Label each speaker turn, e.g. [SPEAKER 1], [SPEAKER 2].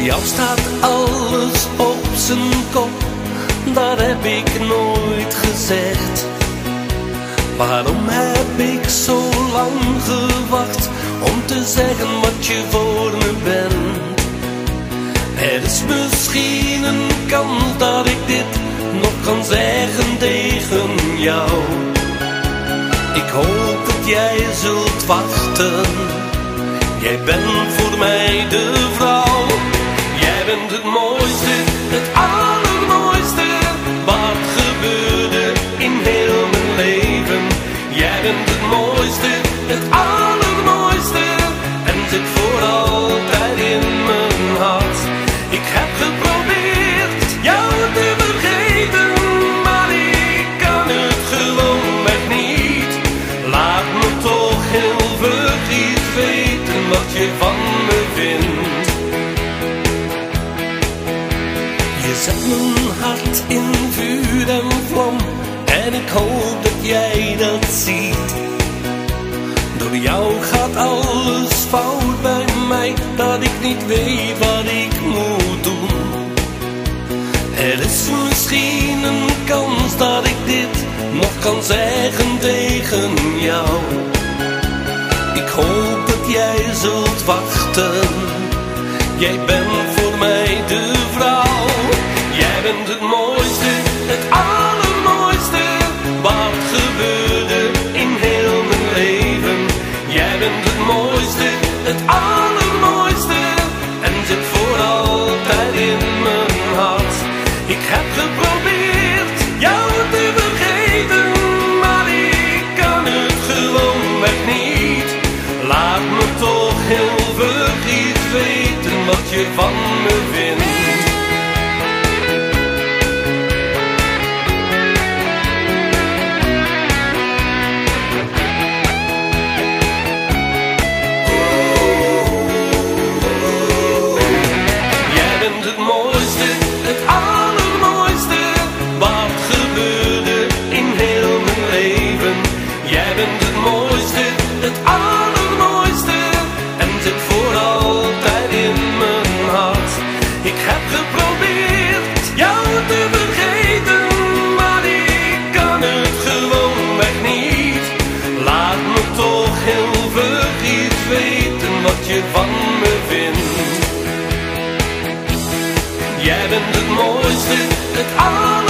[SPEAKER 1] jou staat alles op zijn kop, dat heb ik nooit gezegd. Waarom heb ik zo lang gewacht om te zeggen wat je voor me bent? Er is misschien een kans dat ik dit nog kan zeggen tegen jou. Ik hoop dat jij zult wachten. Jij bent voor mij de vrouw. Jij bent het mooiste, het allermooiste wat gebeurde in heel mijn leven. Jij bent het mooiste, het allermooiste en zit voor altijd in mijn hart. Ik heb geprobeerd jou te vergeten, maar ik kan het gewoonweg niet. Laat me toch heel vlug iets weten wat je van me vindt. Je zet mijn hart in vuur en vlam en ik hoop dat jij dat ziet. Door jou gaat alles fout bij mij, dat ik niet weet wat ik moet doen. Er is misschien een kans dat ik dit nog kan zeggen tegen jou. Ik hoop dat jij zult wachten. Jij bent voor mij de vrouw. Jij bent het mooiste, het allermooiste wat gebeurde in heel mijn leven. Jij bent het mooiste, het allermooiste en zit voor altijd in mijn hart. Ik heb geprobeerd jou te vergeten, maar ik kan het gewoonweg niet. Laat me toch heel vlug iets weten wat je van me vindt. Het mooiste, het allermooiste wat gebeurde in heel mijn leven. Jij bent het mooiste, het allermooiste en zit voor altijd in mijn hart. Ik heb geprobeerd jou te vergeten, maar ik kan het gewoonweg niet. Laat me toch heel vlug iets weten wat je van me vindt. Jij bent het mooiste, het aller